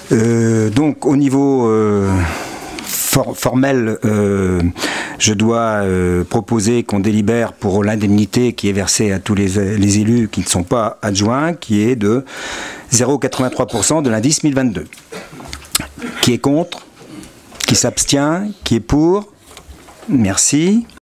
Donc au niveau formel, je dois proposer qu'on délibère pour l'indemnité qui est versée à tous les élus qui ne sont pas adjoints, qui est de 0,83% de l'indice 1022. Qui est contre? Qui s'abstient? Qui est pour? Merci.